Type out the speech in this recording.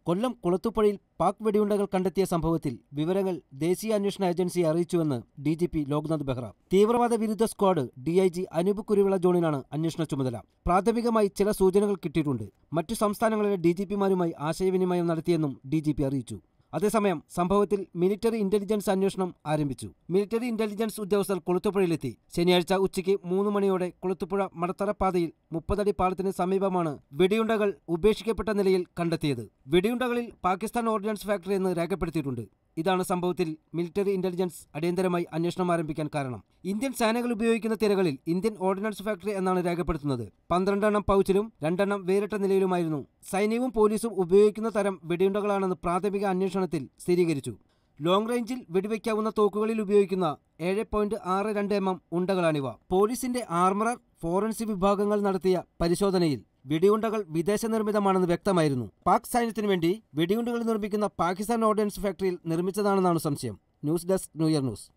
കൊല്ലം കുളത്തുപുഴയിൽ പാക് വെടിയുണ്ടകൾ കണ്ടെത്തിയ സംഭവത്തിൽ വിവരങ്ങൾ ദേശീയ അന്വേഷണ ഏജൻസിയെ അറിയിച്ചുവെന്ന് ഡിജിപി ലോക്നാഥ് ബെഹ്റ. തീവ്രവാദ വിരുദ്ധ സ്ക്വാഡ് ഡിഐജി അനൂപ് കുരുവിള ജോണിനാണ് അന്വേഷണ ചുമതല. പ്രാഥമികമായി ചില സൂചനകൾ കിട്ടിയിട്ടുണ്ട്. മറ്റു സംസ്ഥാനങ്ങളിലെ ഡിജിപിമാരുമായി ആശയവിനിമയം നടത്തിയെന്നും ഡിജിപി അറിയിച്ചു. അതേസമയം സംഭവത്തിൽ മിലിറ്ററി ഇന്റലിജൻസ് അന്വേഷണം ആരംഭിച്ചു. മിലിറ്ററി ഇന്റലിജൻസ് ഉദ്യോഗസ്ഥർ കുളത്തുപുഴയിലെത്തി. ശനിയാഴ്ച ഉച്ചയ്ക്ക് 3 മണിയോടെ കുളത്തുപുഴ മടത്തറ പാതയിൽ 30 അടി പാലത്തിന് സമീപമാണ് വെടിയുണ്ടകൾ ഉപേക്ഷിക്കപ്പെട്ട നിലയിൽ കണ്ടെത്തിയത്. വെടിയുണ്ടകളിൽ പാകിസ്ഥാൻ ഓർഡിനൻസ് ഫാക്ടറി എന്ന് രേഖപ്പെടുത്തിയിട്ടുണ്ട്. ഇതാണ് സംഭവത്തിൽ മിലിറ്ററി ഇന്റലിജൻസ് അടിയന്തരമായി അന്വേഷണം ആരംഭിക്കാൻ കാരണം. ഇന്ത്യൻ സേനകൾ ഉപയോഗിക്കുന്ന തിരകളിൽ ഇന്ത്യൻ ഓർഡിനൻസ് ഫാക്ടറി എന്നാണ് രേഖപ്പെടുത്തുന്നത്. 12 എണ്ണം പൗച്ചിലും 2 എണ്ണം വേറിട്ട നിലയിലുമായിരുന്നു. സൈന്യവും പോലീസും ഉപയോഗിക്കുന്ന തരം വെടിയുണ്ടകളാണെന്ന് പ്രാഥമിക അന്വേഷണത്തിൽ സ്ഥിരീകരിച്ചു. ലോങ് റേഞ്ചിൽ വെടിവെക്കാവുന്ന തോക്കുകളിൽ ഉപയോഗിക്കുന്ന 7.62 mm ഉണ്ടകളാണിവ. പോലീസിന്റെ ആർമറർ ഫോറൻസിക് വിഭാഗങ്ങൾ നടത്തിയ പരിശോധനയിൽ വെടിയുണ്ടകൾ വിദേശ നിർമ്മിതമാണെന്ന് വ്യക്തമായിരുന്നു. പാക് സൈന്യത്തിനു വേണ്ടി വെടിയുണ്ടകൾ നിർമ്മിക്കുന്ന പാകിസ്ഥാൻ ഓർഡിനൻസ് ഫാക്ടറിയിൽ നിർമ്മിച്ചതാണെന്നാണ് സംശയം. News desk new year news.